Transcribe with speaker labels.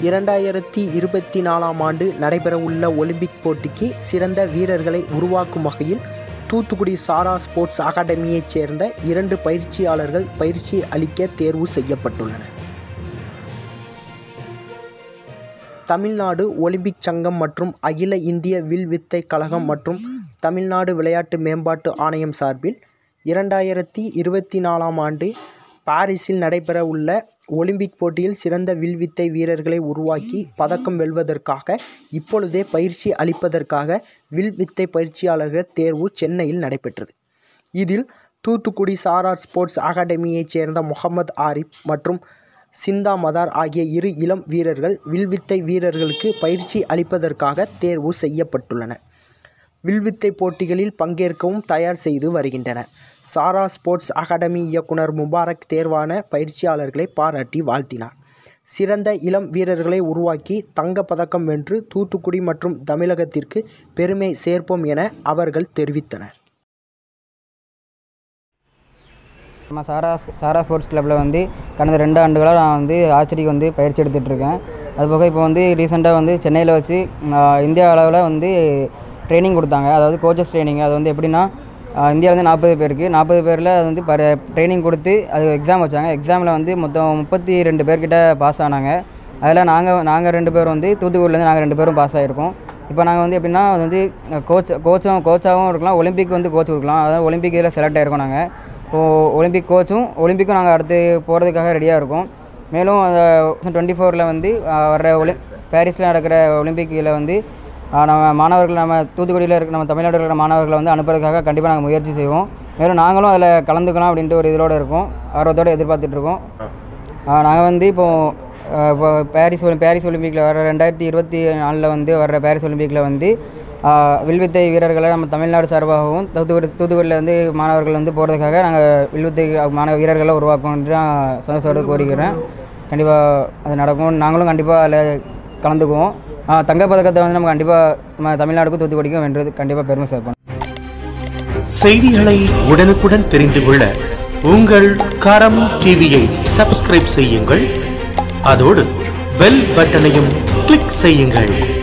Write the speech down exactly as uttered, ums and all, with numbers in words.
Speaker 1: இரண்டாயிரத்தி இருபத்தி நாலாம் ஆண்டு நடைபெறவுள்ள ஒலிம்பிக் போட்டிக்கு சிறந்த வீரர்களை உருவாக்கும் வகையில் தூத்துக்குடி சாரா ஸ்போர்ட்ஸ் அகாடமியைச் சேர்ந்த இரண்டு பயிற்சியாளர்கள் பயிற்சி அளிக்க தேர்வு செய்யப்பட்டுள்ளனர். தமிழ்நாடு ஒலிம்பிக் சங்கம் மற்றும் அகில இந்திய வில்வித்தை கழகம் மற்றும் தமிழ்நாடு விளையாட்டு மேம்பாட்டு ஆணையம் சார்பில் இரண்டாயிரத்தி இருபத்தி நாலாம் ஆண்டு பாரிஸில் நடைபெற உள்ள ஒலிம்பிக் போட்டியில் சிறந்த வில்வித்தை வீரர்களை உருவாக்கி பதக்கம் வெல்வதற்காக இப்பொழுதே பயிற்சி அளிப்பதற்காக வில்வித்தை பயிற்சியாளர்கள் தேர்வு சென்னையில் நடைபெற்றது. இதில் தூத்துக்குடி சாரா ஸ்போர்ட்ஸ் அகாடமியைச் சேர்ந்த முகமது ஆரிப் மற்றும் சிந்தா மதார் ஆகிய இரு இளம் வீரர்கள் வில்வித்தை வீரர்களுக்கு பயிற்சி அளிப்பதற்காக தேர்வு செய்யப்பட்டுள்ளனர். வில்வித்தை போட்டிகளில் பங்கேற்கவும் தயார் செய்து வருகின்றனர். சாரா ஸ்போர்ட்ஸ் அகாடமி இயக்குனர் முபாரக் தேர்வான பயிற்சியாளர்களை பாராட்டி வாழ்த்தினார். சிறந்த இளம் வீரர்களை உருவாக்கி தங்க பதக்கம் வென்று தூத்துக்குடி மற்றும் தமிழகத்திற்கு பெருமை சேர்ப்போம் என அவர்கள் தெரிவித்தனர்.
Speaker 2: நம்ம சாரா சாரா ஸ்போர்ட்ஸ் கிளப்பில் வந்து கடந்த ரெண்டு ஆண்டுகளாக நான் வந்து ஆர்ச்சரிக்கு வந்து பயிற்சி எடுத்துகிட்ருக்கேன். அதுபோக இப்போ வந்து ரீசெண்டாக வந்து சென்னையில் வச்சு இந்தியா அளவில் வந்து ட்ரைனிங் கொடுத்தாங்க. அதாவது கோச்சஸ் ட்ரைனிங். அது வந்து எப்படின்னா இந்தியாவில் வந்து நாற்பது பேருக்கு நாற்பது பேரில் அது வந்து ப ட்ரைனிங் கொடுத்து அது எக்ஸாம் வச்சாங்க. எக்ஸாமில் வந்து மொத்தம் முப்பத்தி ரெண்டு பேர்கிட்ட பாஸ் ஆனாங்க. அதில் நாங்கள் நாங்கள் ரெண்டு பேரும் வந்து தூத்துக்குடியிலேருந்து நாங்கள் ரெண்டு பேரும் பாஸ் ஆகிருக்கோம். இப்போ நாங்கள் வந்து எப்படின்னா அது வந்து கோச் கோச்சும் கோச்சாகவும் இருக்கலாம், ஒலிம்பிக் வந்து கோச் கொடுக்கலாம். அதாவது ஒலிம்பிக் இதில் செலக்ட் ஆகிருக்கோம். நாங்கள் இப்போது ஒலிம்பிக் கோச்சும் ஒலிம்பிக்கும் நாங்கள் அடுத்து போகிறதுக்காக ரெடியாக இருக்கோம். மேலும் அந்த டுவெண்ட்டி ஃபோரில் வந்து வர்ற ஒலி பாரிஸில் நடக்கிற ஒலிம்பிக்கில் வந்து நம்ம மாணவர்கள் நம்ம தூத்துக்குடியில் இருக்க நம்ம தமிழ்நாட்டில் இருக்கிற மாணவர்களை வந்து அனுப்புறதுக்காக கண்டிப்பாக நாங்கள் முயற்சி செய்வோம். மேலும் நாங்களும் அதில் கலந்துக்கலாம் அப்படின்ட்டு ஒரு இதோடு இருக்கோம், ஆர்வத்தோடு எதிர்பார்த்துட்ருக்கோம். நாங்கள் வந்து இப்போது இப்போ பாரிஸ் பாரிஸ் ஒலிம்பிக்கில் வர ரெண்டாயிரத்தி இருபத்தி நாலில் வந்து வர்ற பாரிஸ் ஒலிம்பிக்கில் வந்து வில்வித்தை வீரர்களை நம்ம தமிழ்நாடு சார்பாகவும் தூத்துக்குடி தூத்துக்குடியில் வந்து மாணவர்கள் வந்து போகிறதுக்காக நாங்கள் வில்வித்தை மாணவ வீரர்களை உருவாக்கணுன்ட்டு நான் சந்தோஷத்தோடு கோரிக்கிறேன். கண்டிப்பாக அது நடக்கும். நாங்களும் கண்டிப்பாக அதில் கலந்துக்குவோம். தங்கப்பதக்கத்தை வந்து நம்ம கண்டிப்பாக நம்ம தமிழ்நாடுக்கும் தூத்துக்குடிக்கும் வென்றது கண்டிப்பாக பெருமை சேர்ப்போம்.
Speaker 3: செய்திகளை உடனுக்குடன் தெரிந்து கொள்ள உங்கள் கரம் டிவியை சப்ஸ்கிரைப் செய்யுங்கள். அதோடு பெல் பட்டனையும் கிளிக் செய்யுங்கள்.